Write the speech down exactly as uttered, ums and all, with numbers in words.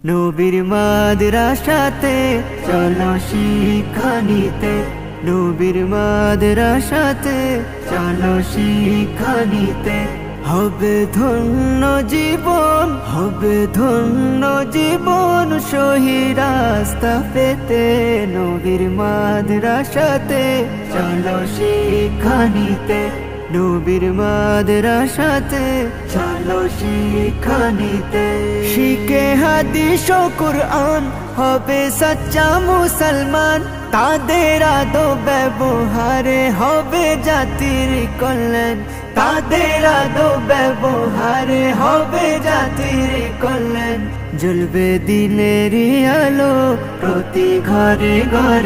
নবীর মাদ্রাসাতে চলো শিক্ষা নিতে, নবীর মাদ্রাসাতে চলো শিক্ষা নিতে। হবে ধন্য জীবন, হবে ধন্য জীবন, সহি রাস্তা পেতে। নবীর মাদ্রাসাতে চলো শিক্ষা নিতে, নবীর মাদ্রাসাতে চলো শিক্ষা নিতে। শিখে হাদিস ও কুরআন হবে সচ্চা মুসলমান, তাদের আদব ব্যবহারে হবে জাতির কল্যাণ, তাদের আদব ব্যবহারে হবে জাতির কল্যাণ। জ্বলবে দিনের আলো প্রতি ঘরে ঘরে।